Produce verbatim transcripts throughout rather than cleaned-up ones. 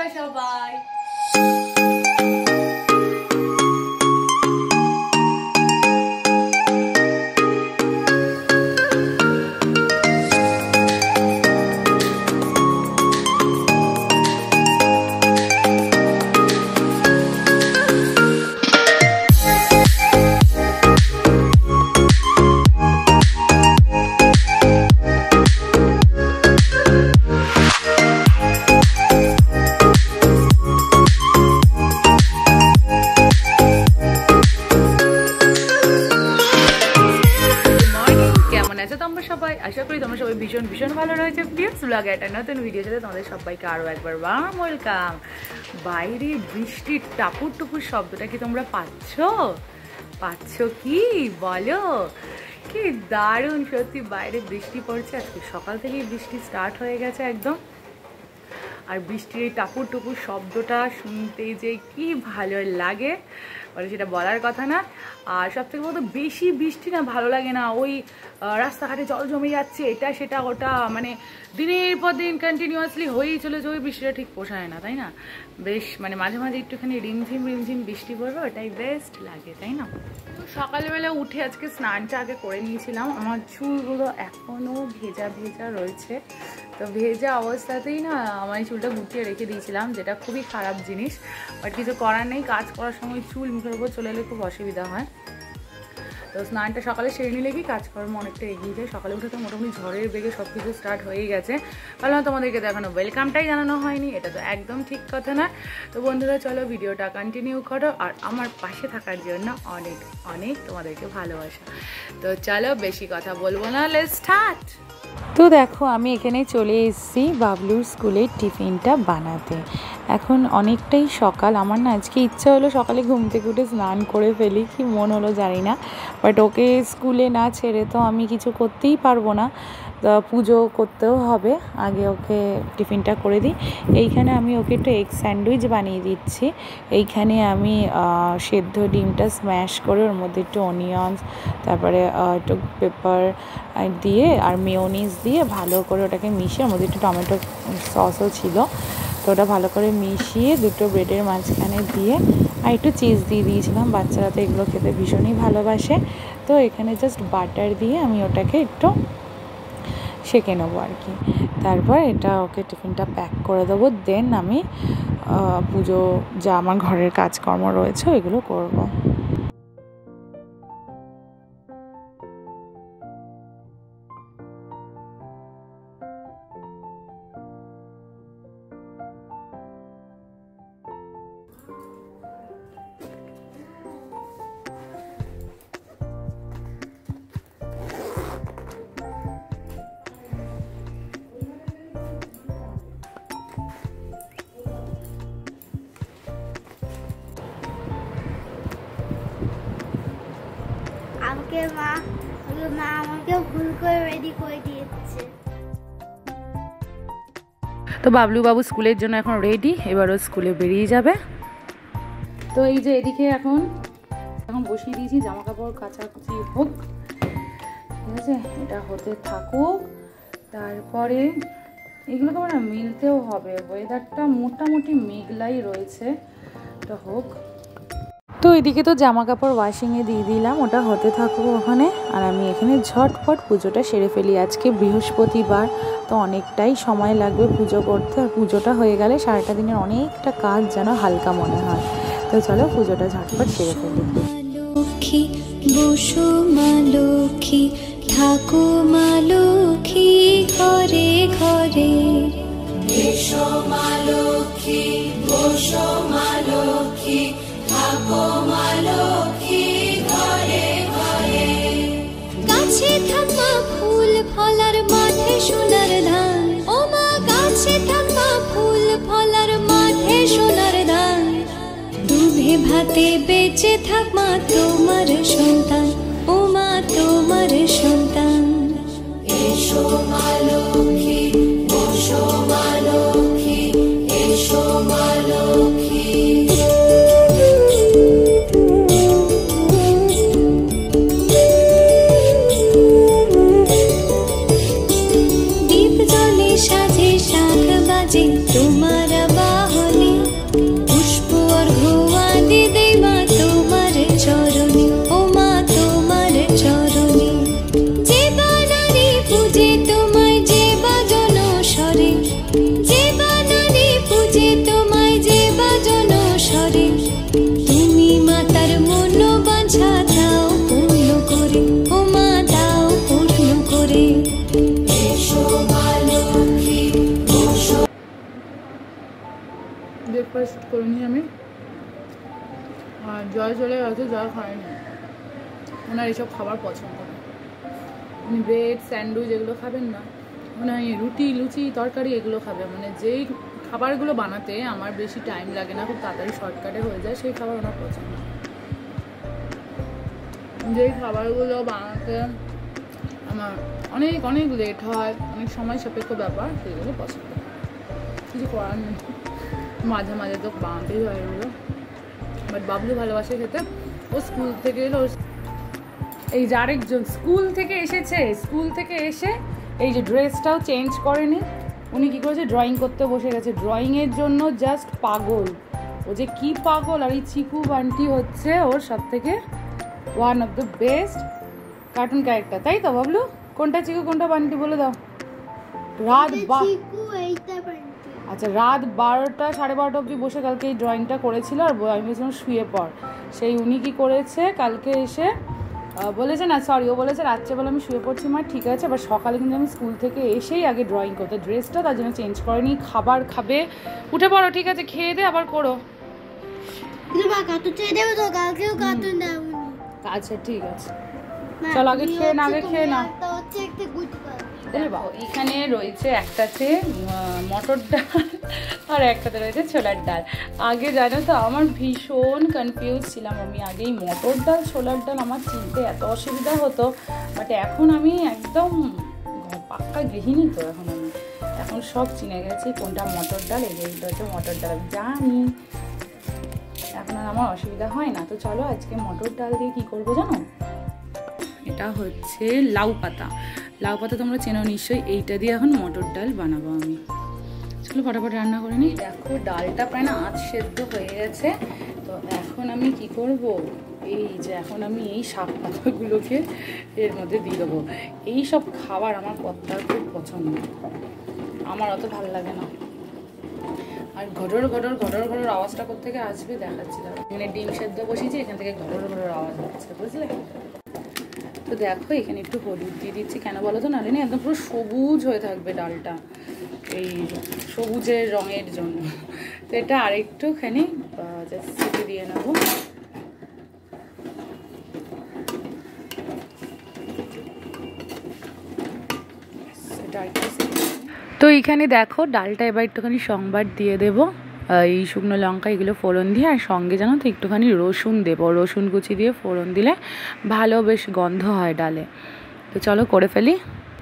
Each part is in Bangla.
বাই সবাই। আশা করি তোমরা সবাই ভীষণ ভীষণ ভালো রয়েছে। প্লিজ ব্লগে একটা নতুন ভিডিও সাথে তোমাদের সবাইকে আরও একবার ওয়ার্ম ওয়েলকাম। বাইরে বৃষ্টির টাপুর টুপুর শব্দটা কি তোমরা পাচ্ছ পাচ্ছ কি বলো? কি দারুণ সত্যি, বাইরে বৃষ্টি পড়ছে। আজকে সকাল থেকেই বৃষ্টি স্টার্ট হয়ে গেছে একদম। আর বৃষ্টির এই টাপুর টুপুর শব্দটা শুনতে যে কি ভালো লাগে মানে সেটা বলার কথা না। আর সব থেকে বলতো বেশি বৃষ্টি না ভালো লাগে না, ওই রাস্তাঘাটে জল জমে যাচ্ছে এটা সেটা ওটা, মানে দিনের পর দিন কন্টিনিউয়াসলি হয়েই চলেছে, ওই বৃষ্টিটা ঠিক পোষায় না, তাই না? বেশ মানে মাঝে মাঝে একটুখানি রিমঝিম রিমঝিম বৃষ্টি পড়বে, ওটাই বেস্ট লাগে, তাই না? সকালবেলা উঠে আজকে স্নানটা আগে করে নিয়েছিলাম। আমার চুলগুলো এখনও ভেজা ভেজা রয়েছে, তো ভেজা অবস্থাতেই না আমার চুলটা গুটিয়ে রেখে দিয়েছিলাম, যেটা খুবই খারাপ জিনিস। বাট কিছু করার নেই, কাজ করার সময় চুল মুখের উপর চলে এলে খুব অসুবিধা হয়। তো স্নানটা সকালে সেরে নিলে কি কাজকর্ম অনেকটা এগিয়ে যায়। সকালে উঠে তো মোটামুটি ঝড়ের বেগে সব কিছু স্টার্ট হয়ে গেছে। ভাবলাম তোমাদেরকে দেখানো ওয়েলকামটাই জানানো হয়নি, এটা তো একদম ঠিক কথা না। তো বন্ধুরা চলো ভিডিওটা কন্টিনিউ করো, আর আমার পাশে থাকার জন্য অনেক অনেক তোমাদেরকে ভালোবাসা। তো চলো বেশি কথা বলবো না, লেটস স্টার্ট। তো দেখো আমি এখানে চলে এসেছি বাবলুর স্কুলের টিফিনটা বানাতে। এখন অনেকটাই সকাল, আমার না আজকে ইচ্ছা হলো সকালে ঘুম থেকে উঠে স্নান করে ফেলি, কি মন হলো জানি না। বাট ওকে স্কুলে না ছেড়ে তো আমি কিছু করতেই পারবো না, পুজো করতেও হবে, আগে ওকে টিফিনটা করে দিই। এইখানে আমি ওকে একটু এগ স্যান্ডউইচ বানিয়ে দিচ্ছি। এইখানে আমি সেদ্ধ ডিমটা স্ম্যাশ করে ওর মধ্যে একটু অনিয়ন্স, তারপরে একটু পেপার দিয়ে আর মেয়োনিজ দিয়ে ভালো করে ওটাকে মিশিয়ে, ওর মধ্যে একটু টমেটো সসও ছিল, তো ওটা ভালো করে মিশিয়ে দুটো ব্রেডের মাঝখানে দিয়ে আর একটু চিজ দিয়ে দিয়েছিলাম। বাচ্চারা তো এগুলো খেতে ভীষণই ভালোবাসে। তো এখানে জাস্ট বাটার দিয়ে আমি ওটাকে একটু সেঁকে নেবো আর কি। তারপর এটা ওকে টিফিনটা প্যাক করে দেবো, দেন আমি পুজো যা আমার ঘরের কাজকর্ম রয়েছে ওইগুলো করবো। আমাকে মা মা আমাকে ভুল করে রেডি করে দিয়েছে। তো বাবলু বাবু স্কুলের জন্য এখন রেডি, এবার ও স্কুলে বেরিয়ে যাবে। তো এই যে এদিকে এখন এখন বসিয়ে দিয়েছি জামা কাপড় কাচাকুচি হোক, ঠিক আছে, এটা হতে থাকুক। তারপরে এগুলোকে আমার মিলতেও হবে, ওয়েদারটা মোটামুটি মেঘলাই রয়েছে, এটা হোক। তো এদিকে তো জামা কাপড় ওয়াশিংয়ে দিয়ে দিলাম, ওটা হতে থাকুক ওখানে, আর আমি এখানে ঝটপট পুজোটা সেরে ফেলি। আজকে বৃহস্পতিবার, তো অনেকটাই সময় লাগবে পুজো করতে, আর পুজোটা হয়ে গেলে সারাটা দিনের অনেকটা কাজ যেন হালকা মনে হয়। তো চলো পুজোটা ঝটপট সেরে ফেলি। লক্ষ্মী বসো মা লক্ষ্মী, ঠাকু মা লক্ষ্মী ঘরে ঘরে, এসো মা লক্ষ্মী বসো মা লক্ষ্মী, ঠাকু মা লক্ষ্মী ঘরে ঘরে। গাছে থাকা ফুল ফলার মাঠে সোনার ধান, ও মা গাছে থাকা ফুল ফলার মাঠে সোনার ধান, দুধে ভাতে বেঁচে থাক মা তোমার সন্তান, ও মা তোমার সন্তান। এসো মা লক্ষ্মী বসো মা লক্ষ্মী, এসো মা লক্ষ্মী। দীপ জলে সাজে শাখ বাজে তোমার বাহনে, ব্রেকফাস্ট করে নিই আমি। আর জয় চলে গেছে, জয় খায়নি, ওনার এইসব খাবার পছন্দ না। উনি ব্রেড স্যান্ডউইচ এগুলো খাবেন না, মানে রুটি লুচি তরকারি এগুলো খাবে। মানে যেই খাবারগুলো বানাতে আমার বেশি টাইম লাগে না, খুব তাড়াতাড়ি শর্টকাটে হয়ে যায়, সেই খাবার ওনার পছন্দ। যেই খাবারগুলো বানাতে আমার অনেক অনেক লেট হয়, অনেক সময় সাপেক্ষ ব্যাপার, সেগুলো পছন্দ। কিছু করার নেই, মাঝে মাঝে তো বানাতেই হয় এগুলো। বাট বাবলু ভালোবাসে খেতে। ও স্কুল থেকে এলো, এই যে আরেকজন স্কুল থেকে এসেছে, স্কুল থেকে এসে এই যে ড্রেসটাও চেঞ্জ করেনি। উনি কী করেছে, ড্রয়িং করতে বসে গেছে। ড্রয়িংয়ের জন্য জাস্ট পাগল ও, যে কি পাগল। আর এই চিকু বান্টি হচ্ছে ওর সব থেকে one of the best cartoon character, তাই তো বাবলু? কোনটা চিকু কোনটা বান্টি বলে দাও। রাত বা আচ্ছা রাত বারোটা সাড়ে বারোটা অবধি বসে কালকে এই ড্রয়িংটা করেছিল। আর আমি বলছিলাম শুয়ে পড়, সেই উনি কী করেছে কালকে এসে বলেছে, না সরি ও বলেছে রাত্রেবেলা আমি শুয়ে পড়ছি মা, ঠিক আছে। আবার সকালে কিন্তু আমি স্কুল থেকে এসেই আগে ড্রয়িং করতে, ড্রেসটা তার জন্য চেঞ্জ করেনি। খাবার খাবে, উঠে পড়ো, ঠিক আছে, খেয়ে দে আবার করো। আচ্ছা ঠিক আছে, চল আগে খেয়ে না, আগে খেয়ে না। এখানে রয়েছে একটাতে মটর ডাল আর একটাতে রয়েছে ছোলার ডাল। আগে জানো তো আমার ভীষণ কনফিউজ ছিলাম আমি, আগেই মটর ডাল ছোলার ডাল আমার চিনতে এত অসুবিধা হতো। বাট এখন আমি একদম পাক্কা গৃহিণী, তো এখন আমি এখন সব চিনে গেছি কোনটা মটর ডাল, এইটা হচ্ছে মটর ডাল, আমি জানি, এখন আর আমার অসুবিধা হয় না। তো চলো আজকে মটর ডাল দিয়ে কী করবো জানো, এটা হচ্ছে লাউ পাতা। লাউ পাতা তোমরা চেনো নিশ্চয়ই, এইটা দিয়ে এখন মটর ডাল বানাবো আমি। চলো ফটাফট রান্না করে নিই। দেখো ডালটা প্রায় না আঁচ সেদ্ধ হয়ে গেছে। তো এখন আমি কি করব, এই যে এখন আমি এই শাক পাতাগুলোকে এর মধ্যে দিয়ে দেবো। এই সব খাবার আমার কর্তার খুব পছন্দ, আমার অত ভালো লাগে না। আর ঘটর ঘটর ঘটর ঘটর আওয়াজটা কোত্থেকে আসবে দেখাচ্ছি। দাঁড়া, এখানে ডিম সেদ্ধ বসিয়েছি, এখান থেকে ঘটর ঘটর আওয়াজ হচ্ছে, বুঝলে? তো দেখো এখানে একটু হলুদ দিয়ে দিচ্ছি, কেন বলো তো, নাহলে না একদম পুরো সবুজ হয়ে থাকবে ডালটা, এই সবুজের রঙের জন্য। তো এটা আরেকটুখানি জাস্ট সিটি দিয়ে নেবো। তো এইখানে দেখো ডালটা এবার একটুখানি সংবাদ দিয়ে দেবো, এই শুকনো লঙ্কা এগুলো ফোড়ন দিয়ে, আর সঙ্গে জানো তো একটুখানি রসুন দেবো, রসুন কুচি দিয়ে ফোড়ন দিলে ভালো বেশ গন্ধ হয় ডালে। তো চলো করে ফেলি।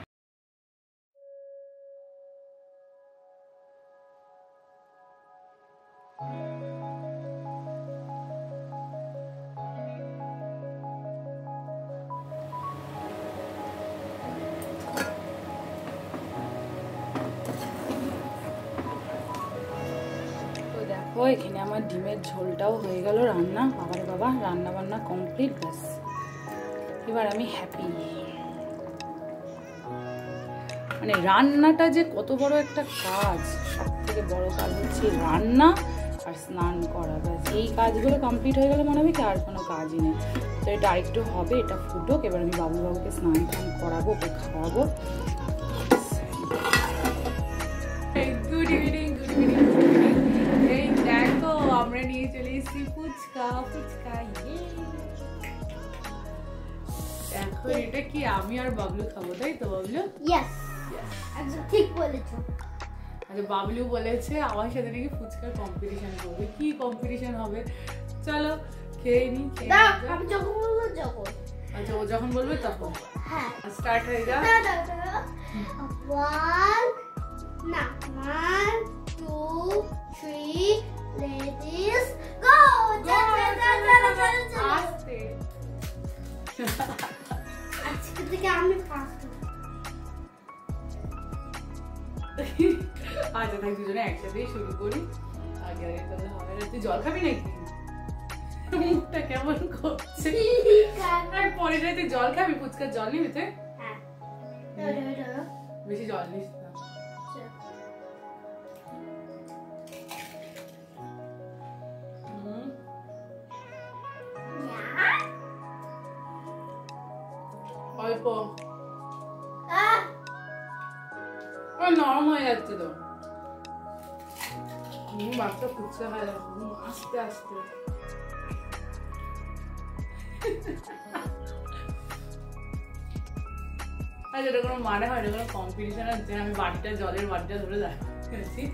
দেখো এখানে আমার ডিমের ঝোলটাও হয়ে গেল রান্না, বাবারে বাবা রান্না বান্না কমপ্লিট, ব্যাস এবার আমি হ্যাপি। মানে রান্নাটা যে কত বড় একটা কাজ, সব থেকে বড় কাজ হচ্ছে রান্না আর স্নান করা, ব্যাস এই কাজগুলো কমপ্লিট হয়ে গেলে মনে হবে কি আর কোনো কাজই নেই। তো এটা আরেকটু হবে, এটা ফুটুক, এবার আমি বাবু বাবুকে স্নান টান করাবো, ওকে খাওয়াবো। Good evening, good evening. এই দেখো আমরা নিয়ে চলে এসেছি ফুচকা, ফুচকা দেখো এটা কি আমি আর বাবলু খাবো, তাই তো বাবলু? ইয়েস একদম ঠিক বলেছো। আচ্ছা বাবলু বলেছে আমার সাথে নাকি ফুচকার কম্পিটিশন করবে, কি কম্পিটিশন হবে চলো খেয়ে নি। আমি যখন বলবো যখন, আচ্ছা ও যখন বলবে তখন হ্যাঁ স্টার্ট হয়ে যাও। ওয়ান না ওয়ান টু থ্রি লেডিস গো। আস্তে আজকে থেকে আমি ফার্স্ট। আচ্ছা তাই দুজনে একসাথেই শুরু করি, আগে আগে তাহলে হবে না। তুই জল খাবি নাকি? মুখটা কেমন করছে, পরে তুই জল খাবি, ফুচকার জল নিবি তুই? বেশি জল নিস না। অল্প নরম হয়ে যাচ্ছে তো, বাচ্চা ফুচকা খায় আস্তে আস্তে। আর যেটা কোনো মানে হয় না, কোনো কম্পিটিশন আছে আমি বাটিটা জলের বাটিটা ধরে যাচ্ছি।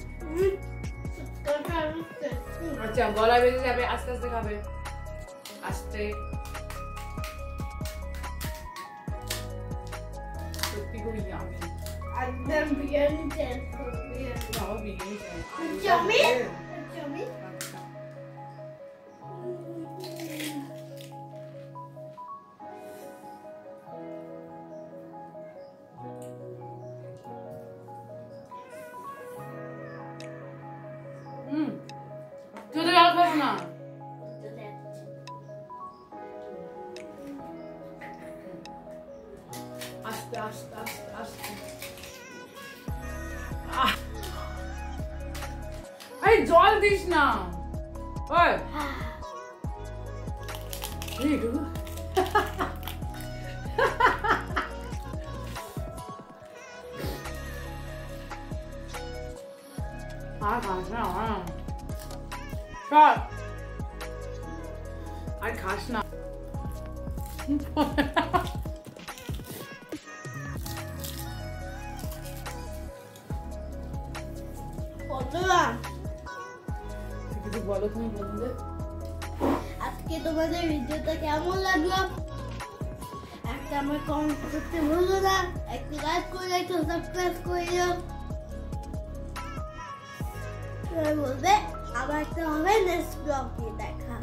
আচ্ছা গলা বেজে যাবে, আস্তে আস্তে খাবে, আস্তে। সত্যি খুবই ইয়ামি। একদম বিরিয়ানি টেস্ট করবি। বাবা বিরিয়ানি চাই। চাউমিন চাউমিন হুম তুই তো জল খাস না। আস্তে আস্তে আস্তে আস্তে। আরে জল দিস না। ওই আর খাস না আর খাস না। কিছু বলো তুমি বন্ধুদের। আজকে তোমাদের ভিডিওটা কেমন লাগলো একটা আমার কমেন্ট করতে ভুলো না, একটা লাইক করে একটা সাবস্ক্রাইব করে দাও। বলবে আবার একটা হবে নেক্সট ব্লগে দেখা।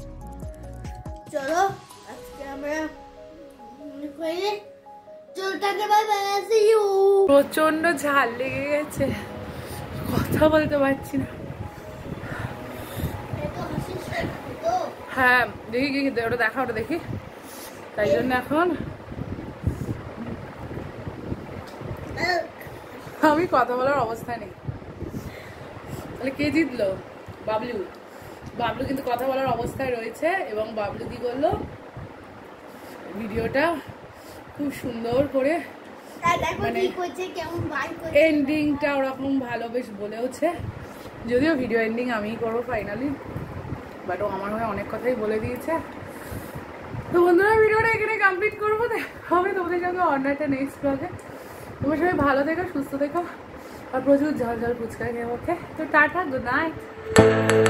চলো আজকে আমরা করে চলটাকে বাই বাই, সি ইউ। প্রচন্ড ঝাল লেগে গেছে, কথা বলতে পারছি না। হ্যাঁ দেখি কি ওটা দেখা, ওটা দেখি। তাই জন্য এখন আমি কথা বলার অবস্থায় নেই। তাহলে কে জিতলো? বাবলু। বাবলু কিন্তু কথা বলার অবস্থায় রয়েছে এবং বাবলু কি করলো, ভিডিওটা খুব সুন্দর করে মানে এন্ডিংটা ওরকম ভালো বেশ বলেওছে। যদিও ভিডিও এন্ডিং আমিই করবো ফাইনালি, বাট ও আমার হয়ে অনেক কথাই বলে দিয়েছে। তো বন্ধুরা ভিডিওটা এখানে কমপ্লিট করবো, হবে তোমাদের সঙ্গে অন্য একটা নেক্সট ব্লগে। তোমার সবাই ভালো থেকো, সুস্থ থেকো, আর প্রচুর ঝাল ঝাল ফুচকা খেয়ে ওঠে। তো টাটা, গুড নাইট।